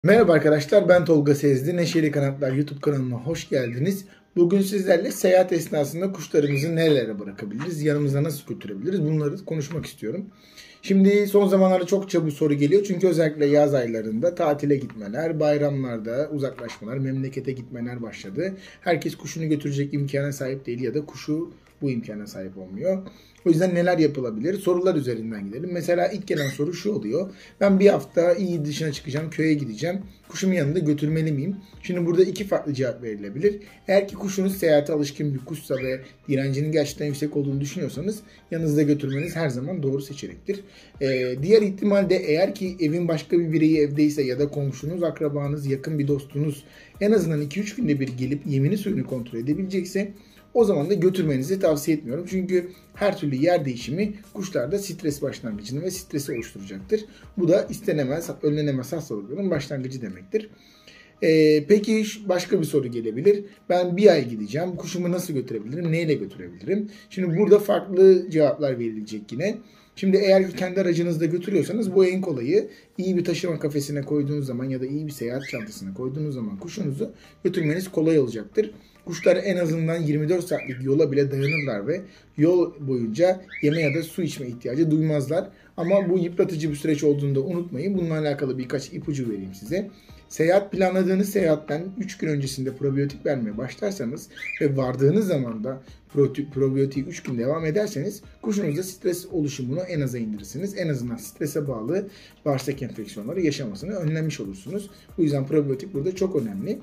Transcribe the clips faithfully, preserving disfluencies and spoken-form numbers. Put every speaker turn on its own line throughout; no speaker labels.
Merhaba arkadaşlar, ben Tolga Sezdi. Neşeli Kanatlar YouTube kanalıma hoş geldiniz. Bugün sizlerle seyahat esnasında kuşlarımızı nerelere bırakabiliriz, yanımıza nasıl götürebiliriz, bunları konuşmak istiyorum. Şimdi son zamanlarda çokça bu soru geliyor. Çünkü özellikle yaz aylarında tatile gitmeler, bayramlarda uzaklaşmalar, memlekete gitmeler başladı. Herkes kuşunu götürecek imkana sahip değil ya da kuşu bu imkana sahip olmuyor. O yüzden neler yapılabilir? Sorular üzerinden gidelim. Mesela ilk gelen soru şu oluyor. Ben bir hafta iyi dışına çıkacağım, köye gideceğim. Kuşumu yanında götürmeli miyim? Şimdi burada iki farklı cevap verilebilir. Eğer ki kuşunuz seyahate alışkın bir kuşsa ve direncinin gerçekten yüksek olduğunu düşünüyorsanız yanınızda götürmeniz her zaman doğru seçenektir. Ee, diğer ihtimalde eğer ki evin başka bir bireyi evdeyse ya da komşunuz, akrabanız, yakın bir dostunuz en azından iki üç günde bir gelip yemini suyunu kontrol edebilecekse o zaman da götürmenizi tavsiye etmiyorum. Çünkü her türlü yer değişimi kuşlarda stres başlangıcını ve stresi oluşturacaktır. Bu da istenemez, önlenemez hastalıkların başlangıcı demektir. Ee, peki başka bir soru gelebilir. Ben bir ay gideceğim. Kuşumu nasıl götürebilirim? Neyle götürebilirim? Şimdi burada farklı cevaplar verilecek yine. Şimdi eğer ki kendi aracınızda götürüyorsanız bu en kolayı. İyi bir taşıma kafesine koyduğunuz zaman ya da iyi bir seyahat çantasına koyduğunuz zaman kuşunuzu götürmeniz kolay olacaktır. Kuşlar en azından yirmi dört saatlik yola bile dayanırlar ve yol boyunca yeme ya da su içme ihtiyacı duymazlar. Ama bu yıpratıcı bir süreç olduğunu da unutmayın. Bununla alakalı birkaç ipucu vereyim size. Seyahat planladığınız seyahatten üç gün öncesinde probiyotik vermeye başlarsanız ve vardığınız zaman da probiyotiği üç gün devam ederseniz kuşunuzda stres oluşumunu en aza indirirsiniz. En azından strese bağlı bağırsak enfeksiyonları yaşamasını önlemiş olursunuz. Bu yüzden probiyotik burada çok önemli.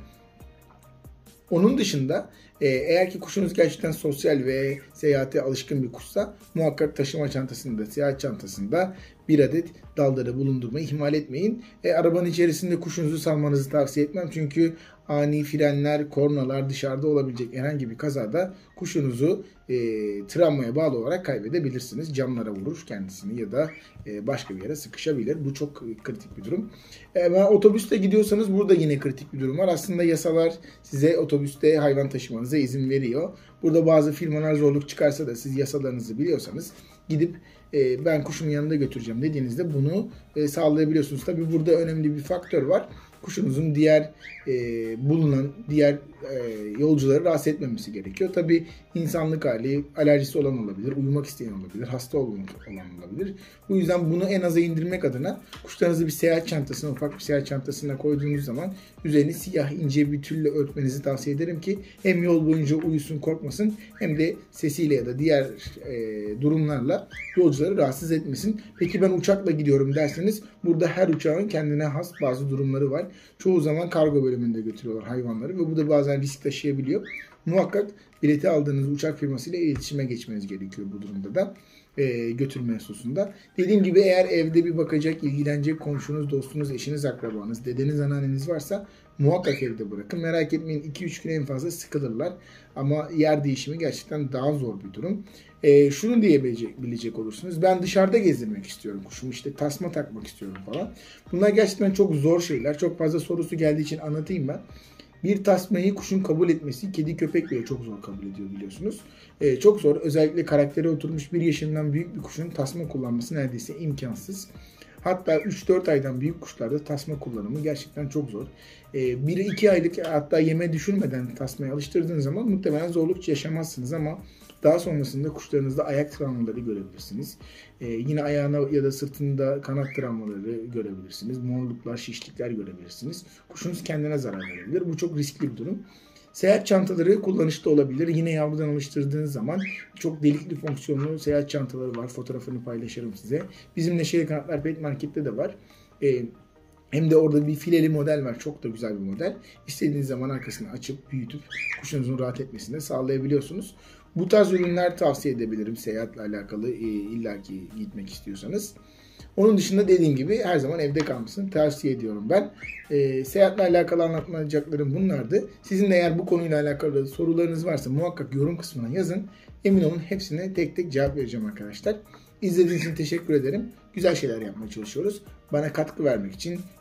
Onun dışında eğer ki kuşunuz gerçekten sosyal ve seyahate alışkın bir kuşsa muhakkak taşıma çantasında, seyahat çantasında bir adet daldarı bulundurmayı ihmal etmeyin. E, arabanın içerisinde kuşunuzu salmanızı tavsiye etmem. Çünkü ani frenler, kornalar, dışarıda olabilecek herhangi bir kazada kuşunuzu e, travmaya bağlı olarak kaybedebilirsiniz. Camlara vurur kendisini ya da e, başka bir yere sıkışabilir. Bu çok kritik bir durum. E, otobüste gidiyorsanız burada yine kritik bir durum var. Aslında yasalar size otobüste hayvan taşımanıza izin veriyor. Burada bazı firmalar zorluk çıkarsa da siz yasalarınızı biliyorsanız gidip e, ben kuşumu yanında götüreceğim dediğinizde bunu e, sağlayabiliyorsunuz. Tabii burada önemli bir faktör var. Kuşunuzun diğer e, bulunan diğer e, yolcuları rahatsız etmemesi gerekiyor. Tabii insanlık hali, alerjisi olan olabilir, uyumak isteyen olabilir, hasta olan olabilir. Bu yüzden bunu en aza indirmek adına kuşlarınızı bir seyahat çantasına, ufak bir seyahat çantasına koyduğunuz zaman üzerini siyah ince bir tülle örtmenizi tavsiye ederim ki hem yol boyunca uyusun, korkmasın hem de sesiyle ya da diğer e, durumlarla yolcuları rahatsız etmesin. Peki ben uçakla gidiyorum derseniz burada her uçağın kendine has bazı durumları var. Çoğu zaman kargo bölümünde götürüyorlar hayvanları ve bu da bazen risk taşıyabiliyor. Muhakkak bileti aldığınız uçak firmasıyla iletişime geçmeniz gerekiyor bu durumda da e, götürme hususunda. Dediğim gibi eğer evde bir bakacak, ilgilenecek komşunuz, dostunuz, eşiniz, akrabanız, dedeniz, anneanneniz varsa muhakkak evde bırakın. Merak etmeyin iki üç gün en fazla sıkılırlar. Ama yer değişimi gerçekten daha zor bir durum. E, şunu diyebilecek olursunuz. Ben dışarıda gezdirmek istiyorum kuşumu. İşte tasma takmak istiyorum falan. Bunlar gerçekten çok zor şeyler. Çok fazla sorusu geldiği için anlatayım ben. Bir tasmayı kuşun kabul etmesi kedi köpek bile çok zor kabul ediyor biliyorsunuz. Ee, çok zor. Özellikle karaktere oturmuş bir yaşından büyük bir kuşun tasma kullanması neredeyse imkansız. Hatta üç dört aydan büyük kuşlarda tasma kullanımı gerçekten çok zor. Ee, bir iki aylık hatta yeme düşürmeden tasmaya alıştırdığınız zaman muhtemelen zorluk yaşamazsınız ama daha sonrasında kuşlarınızda ayak travmaları görebilirsiniz. Ee, yine ayağına ya da sırtında kanat travmaları görebilirsiniz. Morluklar, şişlikler görebilirsiniz. Kuşunuz kendine zarar verebilir. Bu çok riskli bir durum. Seyahat çantaları kullanışlı olabilir. Yine yavrudan alıştırdığınız zaman çok delikli fonksiyonlu seyahat çantaları var. Fotoğrafını paylaşırım size. Bizim Neşeli Kanatlar Pet Market'te de var. Ee, Hem de orada bir fileli model var. Çok da güzel bir model. İstediğiniz zaman arkasını açıp büyütüp kuşunuzun rahat etmesini de sağlayabiliyorsunuz. Bu tarz ürünler tavsiye edebilirim seyahatle alakalı e, illaki gitmek istiyorsanız. Onun dışında dediğim gibi her zaman evde kalmasını tavsiye ediyorum ben. E, seyahatle alakalı anlatacaklarım bunlardı. Sizin de eğer bu konuyla alakalı sorularınız varsa muhakkak yorum kısmına yazın. Emin olun hepsine tek tek cevap vereceğim arkadaşlar. İzlediğiniz için teşekkür ederim. Güzel şeyler yapmaya çalışıyoruz. Bana katkı vermek için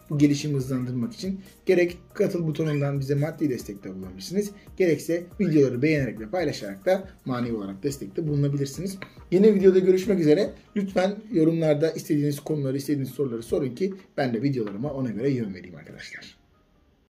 bu gelişimi hızlandırmak için gerek katıl butonundan bize maddi destekte bulunabilirsiniz. Gerekse videoları beğenerek ve paylaşarak da manevi olarak destekte bulunabilirsiniz. Yeni videoda görüşmek üzere. Lütfen yorumlarda istediğiniz konuları, istediğiniz soruları sorun ki ben de videolarıma ona göre yön vereyim arkadaşlar.